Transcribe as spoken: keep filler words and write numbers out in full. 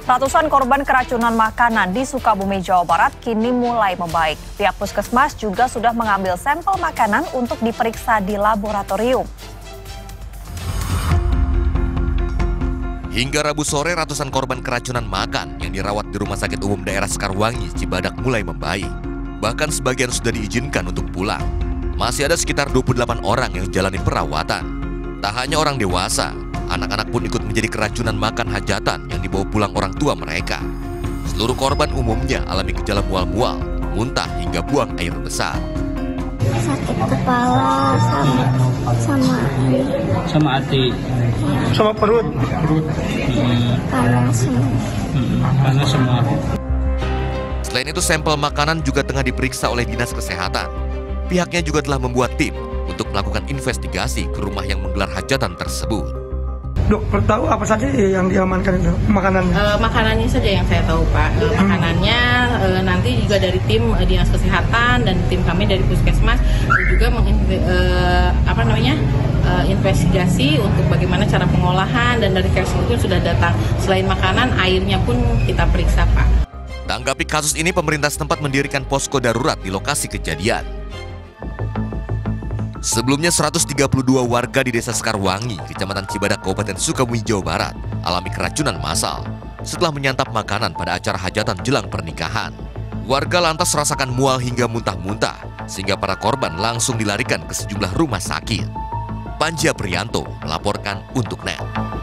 Ratusan korban keracunan makanan di Sukabumi, Jawa Barat kini mulai membaik. Pihak puskesmas juga sudah mengambil sampel makanan untuk diperiksa di laboratorium. Hingga Rabu sore, ratusan korban keracunan makan yang dirawat di Rumah Sakit Umum Daerah Sekarwangi, Cibadak mulai membaik. Bahkan sebagian sudah diizinkan untuk pulang. Masih ada sekitar dua puluh delapan orang yang jalani perawatan. Tak hanya orang dewasa, anak-anak pun ikut menjadi keracunan makan hajatan yang dibawa pulang orang tua mereka. Seluruh korban umumnya alami gejala mual-mual, muntah hingga buang air besar. Sakit kepala sama sama sama hati, sama perut, perut hmm. panas semua. Hmm. panas semua. Selain itu, sampel makanan juga tengah diperiksa oleh Dinas Kesehatan. Pihaknya juga telah membuat tim untuk melakukan investigasi ke rumah yang menggelar hajatan tersebut. Dokter tahu apa saja yang diamankan itu makanannya? E, makanannya saja yang saya tahu, Pak. E, makanannya e, nanti juga dari tim e, Dinas Kesehatan dan tim kami dari Puskesmas juga menginve, e, apa namanya e, investigasi untuk bagaimana cara pengolahan, dan dari Kersing pun sudah datang. Selain makanan, airnya pun kita periksa, Pak. Tanggapi kasus ini, pemerintah setempat mendirikan posko darurat di lokasi kejadian. Sebelumnya seratus tiga puluh dua warga di Desa Sekarwangi, Kecamatan Cibadak, Kabupaten Sukabumi, Jawa Barat, alami keracunan massal setelah menyantap makanan pada acara hajatan jelang pernikahan. Warga lantas rasakan mual hingga muntah-muntah, sehingga para korban langsung dilarikan ke sejumlah rumah sakit. Panji Aprianto melaporkan untuk N E T.